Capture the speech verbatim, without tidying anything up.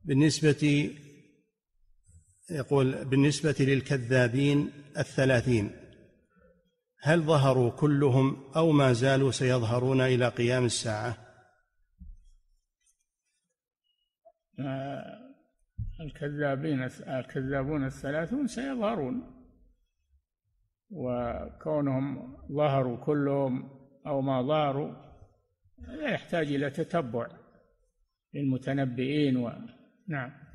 بالنسبة يقول بالنسبة للكذابين الثلاثين، هل ظهروا كلهم أو ما زالوا سيظهرون إلى قيام الساعة؟ الكذابين الكذابون الثلاثون سيظهرون، وكونهم ظهروا كلهم أو ما ظهروا لا يحتاج إلى تتبع للمتنبئين و... نعم.